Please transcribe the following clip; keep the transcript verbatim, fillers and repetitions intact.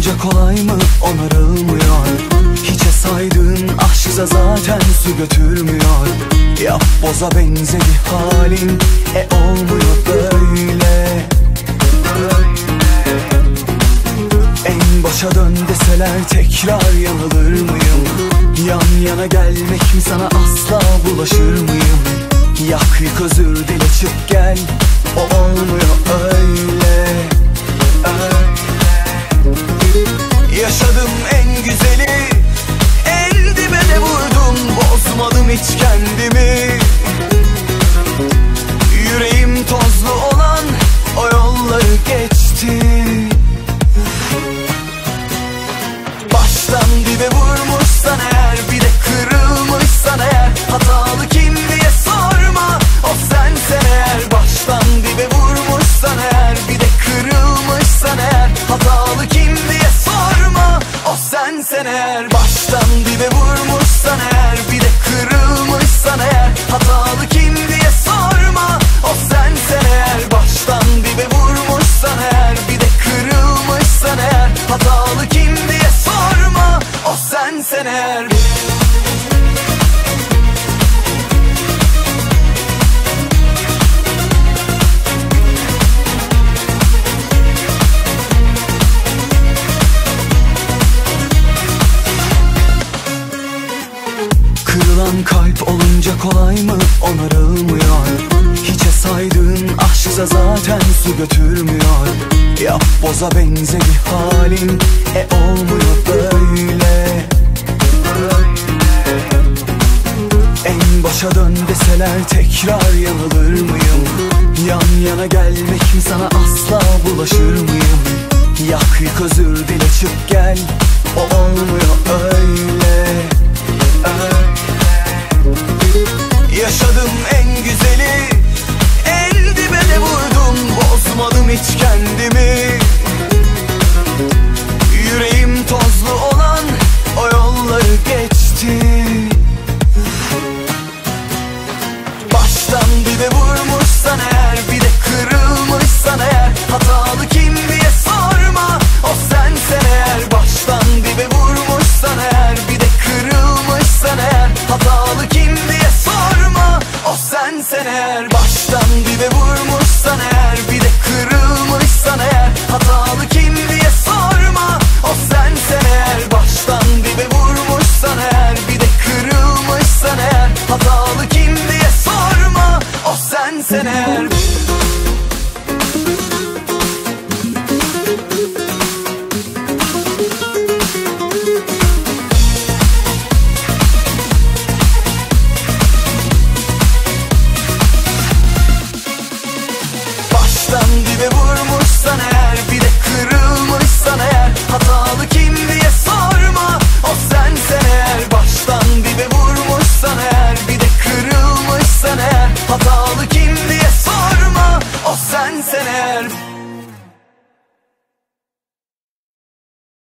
olunca kolay mı onarılmıyor? Hiçe saydığın aşksa zaten su götürmüyor. Yap boza benzedi halin, e olmuyor böyle. En başa dön deseler tekrar yanılır mıyım? Yan yana gelmek mi sana asla bulaşır mıyım? Yak yık özür dile çık gel, o olmuyor öyle, öyle. Yaşadım en güzeli, en dibe de vurdum, bozmadım hiç kendimi. Yüreğim tozlu olan o yolları geçti. Baştan dibe vurmuşsan eğer, bir de kırılmışsan eğer, hatalı kim diye sorma, o sensen eğer. Baştan dibe vurmuşsan eğer, bir de kırılmışsan eğer, hatalı kim diye sorma, o sensen eğer. Baştan dibe vurmuşsan eğer, bir de kırılmışsan eğer, hatalı kim diye sorma, o sensen eğer. Baştan dibe vurmuşsan eğer, bir de kırılmışsan eğer, hatalı kim diye sorma, o sensen eğer. Kırılan kalp olunca kolay mı onarılmıyor? Hiçe saydığın aşksa zaten su götürmüyor. Yap boza benzedi halin, e olmuyor böyle. En başa dön deseler tekrar yanılır mıyım? Yan yana gelmek mi sana asla bulaşır mıyım? Yak yık özür dile çık gel, o olmuyor öyle, öyle. Yaşadım en güzeli, en dibe de vurdum, bozmadım hiç kendimi. Yüreğim tozlu olan o yolları geçti. Baştan dibe vurmuşsan eğer, bir de kırılmışsan eğer, hatalı kim diye sorma, o sensen eğer. Baştan dibe vurmuşsan eğer, bir de kırılmışsan eğer, hatalı kim diye sorma, o sensen eğer. Baştan dibe vurmuşsan